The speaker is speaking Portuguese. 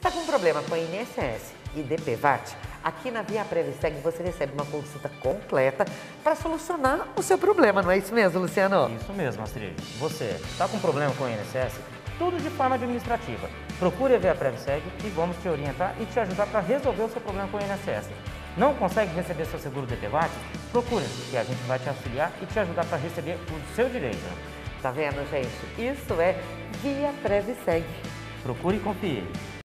Tá com problema com a INSS e DPVAT? Aqui na Via Previseg você recebe uma consulta completa para solucionar o seu problema, não é isso mesmo, Luciano? Isso mesmo, Astrid. Você está com problema com o INSS? Tudo de forma administrativa. Procure a Via Previseg e vamos te orientar e te ajudar para resolver o seu problema com o INSS. Não consegue receber seu seguro DPVAT? Procure, que a gente vai te auxiliar e te ajudar para receber o seu direito. Tá vendo, gente? Isso é Via Previseg. Procure e confie.